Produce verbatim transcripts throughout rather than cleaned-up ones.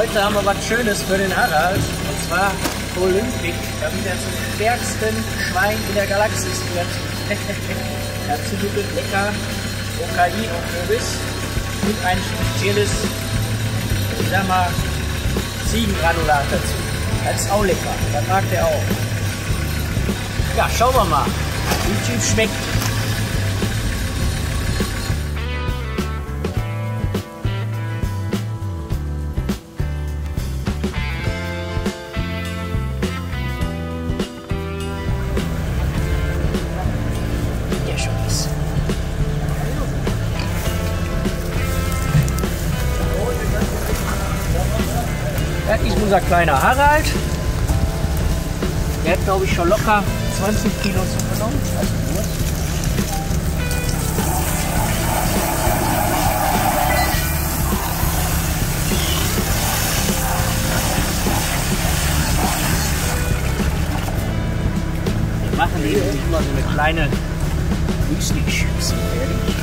Heute haben wir was Schönes für den Harald. Und zwar Olympic. Da wieder zum stärksten Schwein in der Galaxis wird. Dazu gibt es lecker O K I und Kürbis. Und ein spezielles, ich sag mal, Ziegengranulat dazu. Das ist auch lecker. Das mag der auch. Ja, schauen wir mal, wie es schmeckt. Das ist unser kleiner Harald. Der hat, glaube ich, schon locker zwanzig Kilo zugenommen. Also nur. Wir machen hier immer so eine kleine Müsli-Chips fertig.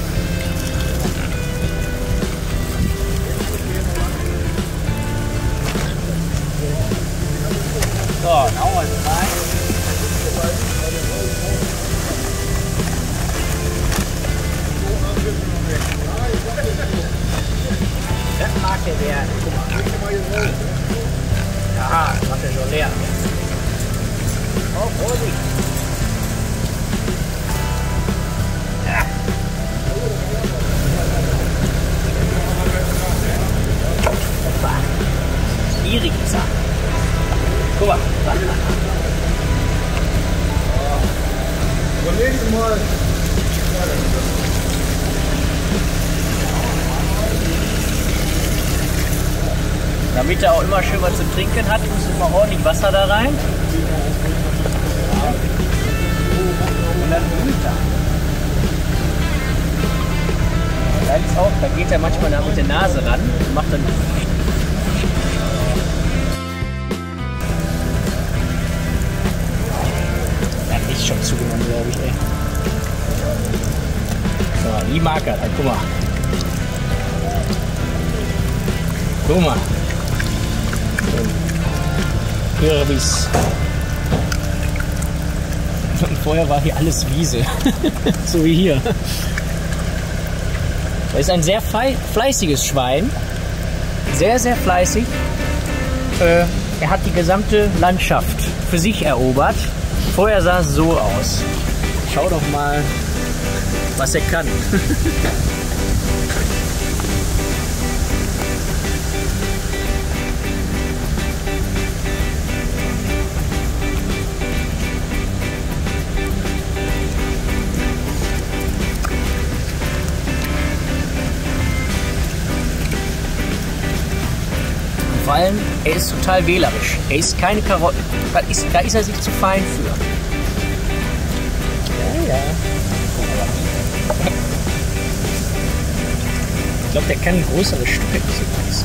So, dann hauen wir es rein. Das mag der werden. Guck mal. Aha, das macht er schon leer. Oh, Vorsicht. Ja. Schwierige Sache. Guck mal. Beim nächsten Mal. Damit er auch immer schön was zu trinken hat, muss immer ordentlich Wasser da rein. Und dann blüht er. Da ist auch, da geht er manchmal da mit der Nase ran und macht dann. Schon zugenommen, glaube ich, ey. So, die mag er, dann guck mal. Guck mal. Kürbis. Und vorher war hier alles Wiese. So wie hier. Er ist ein sehr fleißiges Schwein. Sehr, sehr fleißig. Äh, er hat die gesamte Landschaft für sich erobert. Vorher sah es so aus. Schau doch mal, was er kann. Vor allem, er ist total wählerisch. Er isst keine Karotten. Da ist, da ist er sich zu fein für. Ja, ja. Ich glaube, der kann größere Stücke essen.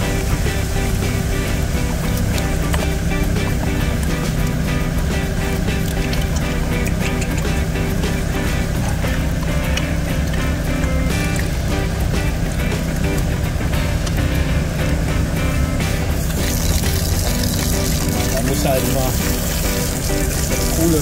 Halt immer Kohle.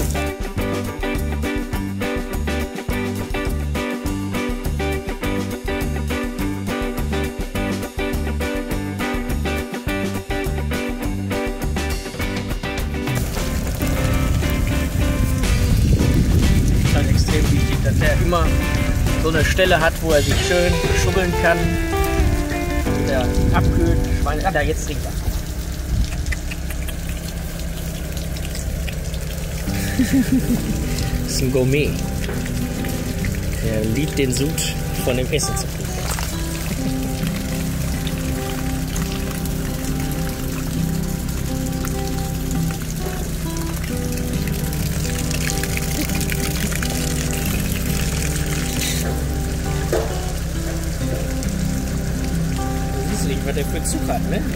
Das ist halt extrem wichtig, dass er immer so eine Stelle hat, wo er sich schön schubbeln kann. Der abkühlt. Schweine. Ah, da jetzt trinkt er. Das ist ein Gourmet. Er liebt den Sud von dem Essen zu kriegen. Das ist nicht, was der für Zug hat, ne?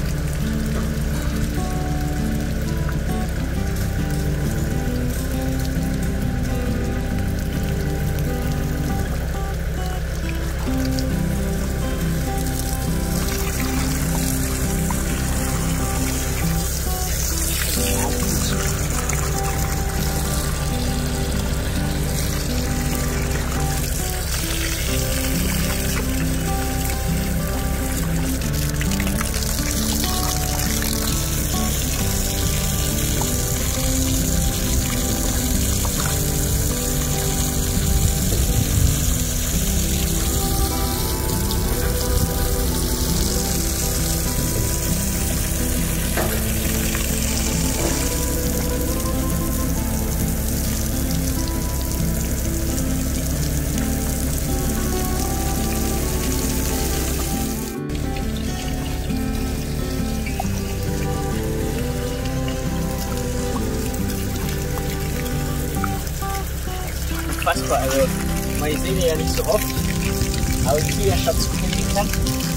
unfassbar. Also, ich sehe die ja nicht so oft, aber wie viel er schon zunehmen kann.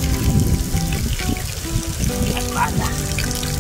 Was war das?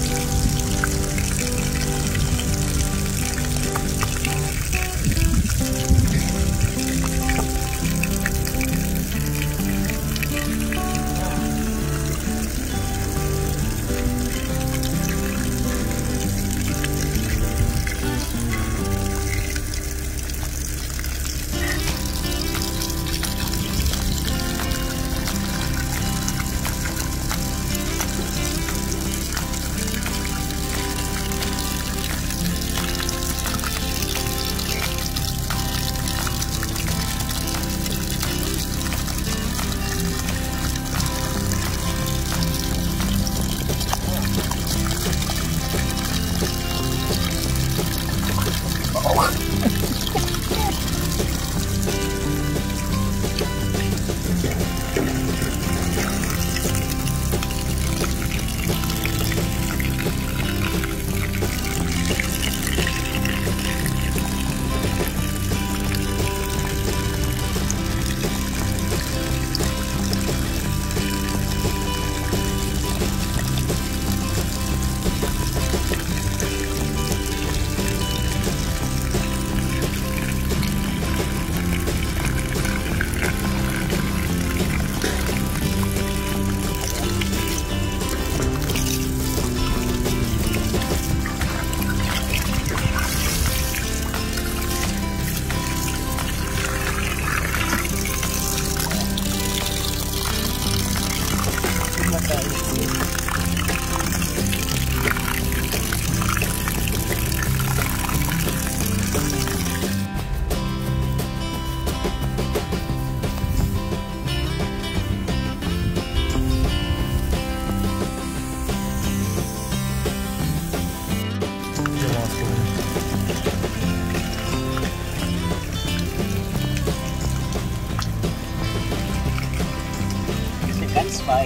Ganz weich.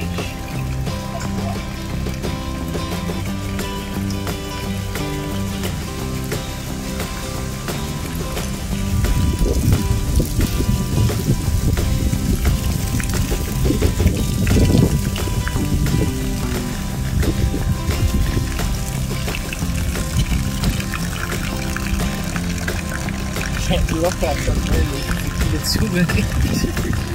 Ich hätte locker schon viele Zwiebeln.